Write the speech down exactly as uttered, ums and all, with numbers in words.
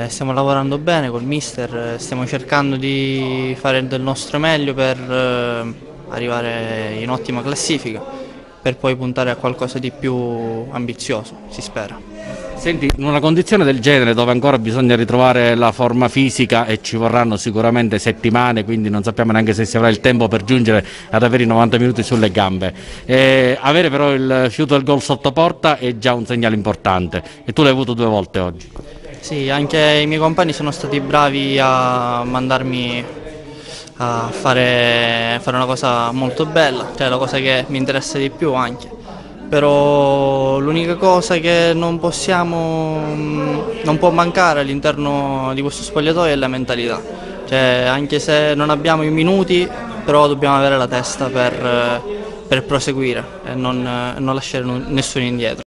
Eh, stiamo lavorando bene col mister, stiamo cercando di fare del nostro meglio per eh, arrivare in ottima classifica, per poi puntare a qualcosa di più ambizioso, si spera. Senti, in una condizione del genere dove ancora bisogna ritrovare la forma fisica e ci vorranno sicuramente settimane, quindi non sappiamo neanche se si avrà il tempo per giungere ad avere i novanta minuti sulle gambe. Eh, avere però il fiuto del gol sotto porta è già un segnale importante e tu l'hai avuto due volte oggi. Sì, anche i miei compagni sono stati bravi a mandarmi a fare, fare una cosa molto bella, cioè la cosa che mi interessa di più anche. Però l'unica cosa che non possiamo, non può mancare all'interno di questo spogliatoio è la mentalità. Cioè, anche se non abbiamo i minuti, però dobbiamo avere la testa per, per proseguire e non, non lasciare nessuno indietro.